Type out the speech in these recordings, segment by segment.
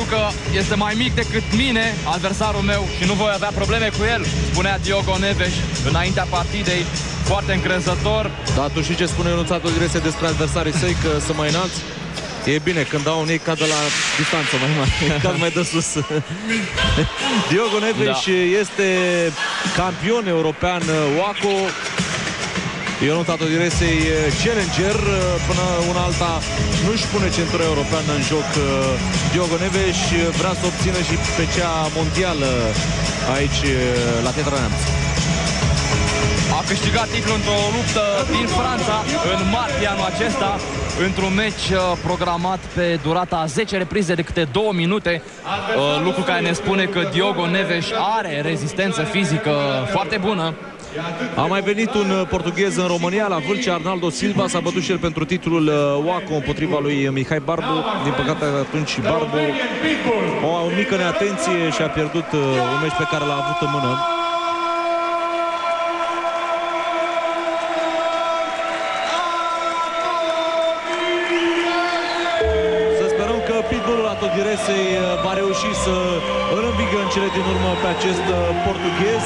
că este mai mic decât mine, adversarul meu, și nu voi avea probleme cu el, spunea Diogo Neves înaintea partidei, foarte încrezător. Da, tu știi ce spune Ionuț Atodilese despre adversarii săi, că sunt mai înalți? E bine, când dau un ei cad de la distanță mai mare, cad mai de sus. Diogo Neves este campion european WACO. Ionuț Atodilese challenger, până una alta nu-și pune centura europeană în joc. Diogo Neves vrea să obțină și pe cea mondială aici la Piatra Neamț. A câștigat titlul într-o luptă din Franța în martie anul acesta, într-un meci programat pe durata a 10 reprize de câte 2 minute, lucru care ne spune că Diogo Neves are rezistență fizică foarte bună. A mai venit un portughez în România, la Vâlcea, Arnaldo Silva, s-a bătut și el pentru titlul WACO împotriva lui Mihai Barbu. Din păcate atunci Barbu o mică neatenție și a pierdut un meci pe care l-a avut în mână. Să sperăm că pitbullul Atodilesei va reuși să îl învingă în cele din urmă pe acest portughez.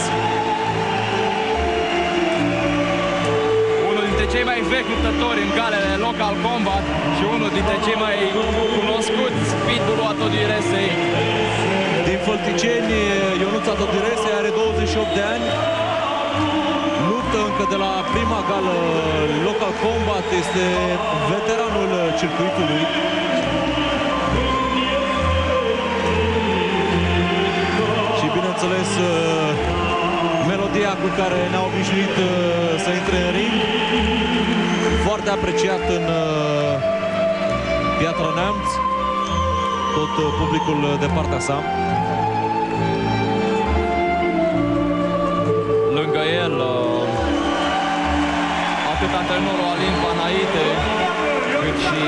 Cei mai vechi luptători în galele Local Combat și unul dintre cei mai cunoscuți, pitbullul Atodilesei. Din Fălticeni, Ionuț Atodilese are 28 de ani. Luptă încă de la prima gală Local Combat, este veteranul circuitului. Și bineînțeles, melodia cu care ne-a obișnuit să intre în ring, foarte apreciat în Piatra Neamț, tot publicul de partea sa. Lângă el, atât antrenorul Alin Panaite, cât și...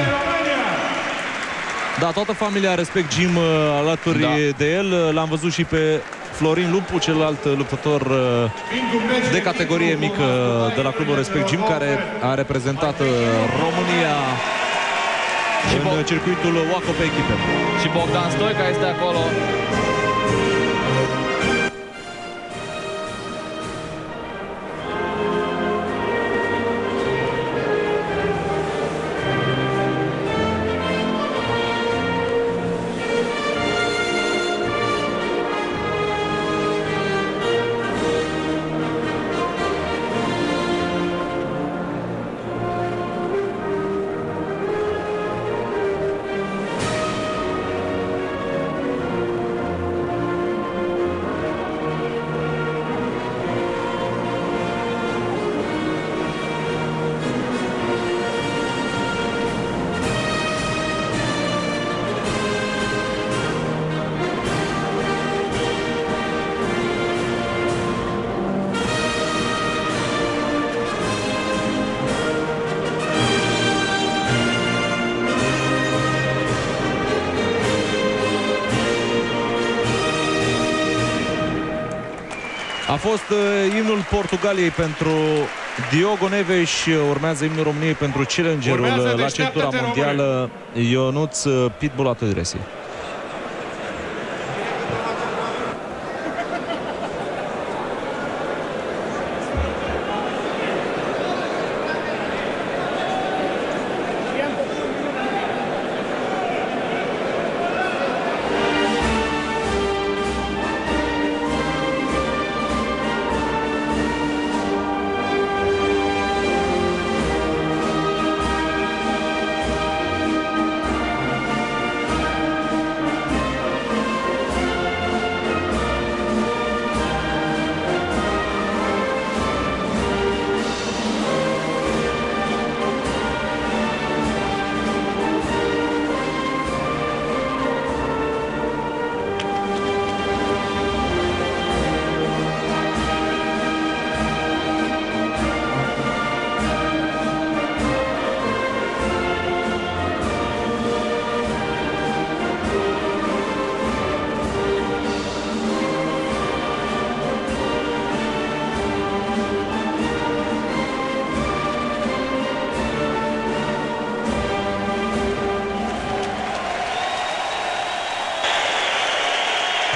Da, toată familia Respect Gym alături de el. L-am văzut și pe Florin Lupu, celălalt luptător de categorie mică de la clubul Respect Gym, care a reprezentat România în circuitul WACO pe echipe. Și Bogdan Stoica este acolo. A fost imnul Portugaliei pentru Diogo Neves, urmează imnul României pentru challengerul la centura mondială Ionuț Pitbull Atodilese.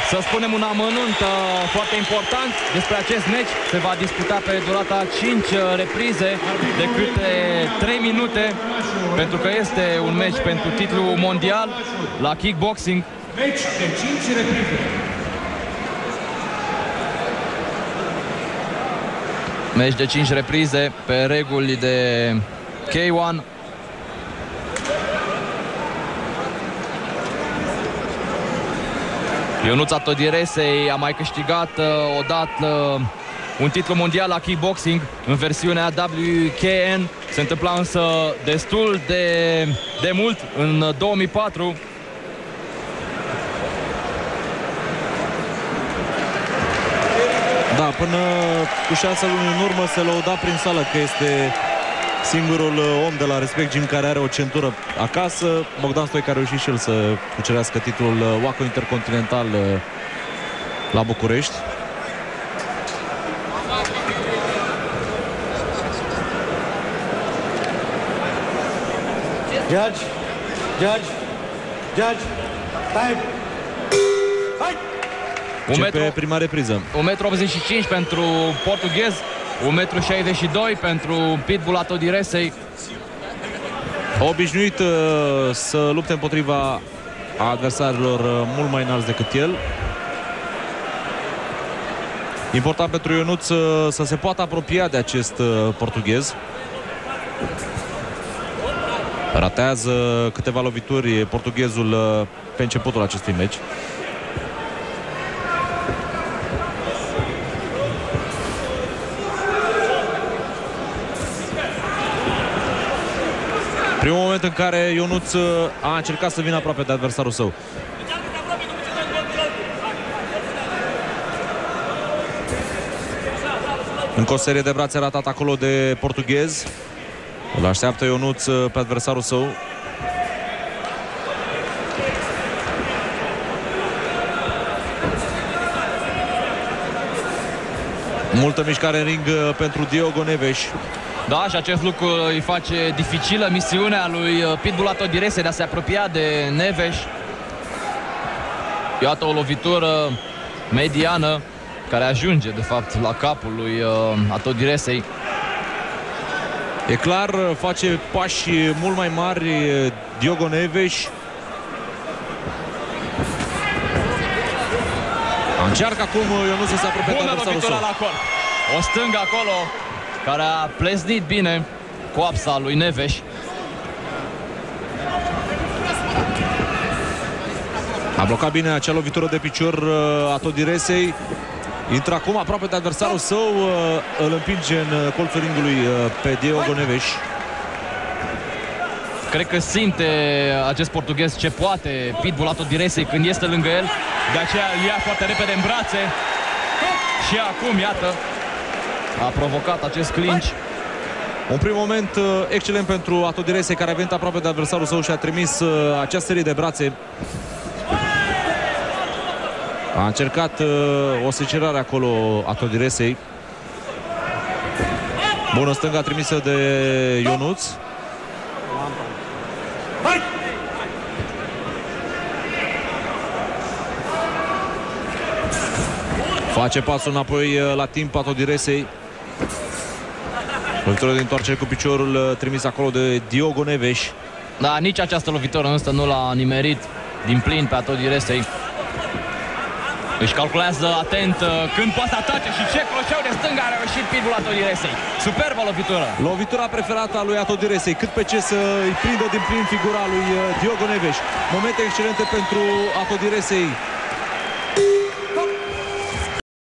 Să spunem un amănunt foarte important despre acest meci. Se va disputa pe durata 5 reprize de câte 3 minute, pentru că este un meci pentru titlul mondial la kickboxing. Meci de 5 reprize. Meci de 5 reprize pe reguli de K1. Ionuț Todiresei a mai câștigat odată un titlu mondial la kickboxing în versiunea WKN. Se întâmpla însă destul de mult, în 2004. Da, până cu 6 luni în urmă se lăuda prin sală că este singurul om de la Respect Gym care are o centură acasă. Bogdan Stoica a reușit și el să cucerească titlul WACO Intercontinental la București. Judge, time. Începe prima repriză. 1,85 m pentru portughez, 1,62 m pentru Pitbull Todiresei. Obișnuit să lupte împotriva adversarilor mult mai înalți decât el. Important pentru Ionuț să se poată apropia de acest portughez. Ratează câteva lovituri portughezul pe începutul acestui meci. Primul moment în care Ionuț a încercat să vină aproape de adversarul său. Încă o serie de brațe ratat acolo de portughez. Îl așteaptă Ionuț pe adversarul său. Multă mișcare în ring pentru Diogo Neves. Da, și acest lucru îi face dificilă misiunea lui Pitbull Todiresei de a se apropia de Neves. Iată o lovitură mediană care ajunge, de fapt, la capul lui Todiresei. E clar, face pași mult mai mari Diogo Neves. Încearcă acum Ionuț să se apropie de adversarul său. La corp. O stângă acolo care a pleznit bine coapsa lui Neves. A blocat bine acea lovitură de picior a Todiresei. Intră acum aproape de adversarul său, îl împinge în colțul ringului pe Diogo Neves. Cred că simte acest portughez ce poate Pitbull Todiresei când este lângă el. De aceea îl ia foarte repede în brațe. Și acum, iată, a provocat acest clinch. Un prim moment excelent pentru Todiresei, care a venit aproape de adversarul său și a trimis acea serie de brațe. A încercat o secerare acolo a Todiresei. Bună stânga trimisă de Ionuț. Face pasul înapoi la timp a Todiresei. Lovitură de întoarcere cu piciorul trimis acolo de Diogo Neves. Da, nici această lovitură însă nu l-a nimerit din plin pe Todiresei. Își calculează atent când poate atace și ce croceu de stânga a reușit Pitbull Todiresei. Superbă lovitură. Lovitura preferată a lui Todiresei. Cât pe ce să îi prindă din plin figura lui Diogo Neves. Momente excelente pentru Todiresei.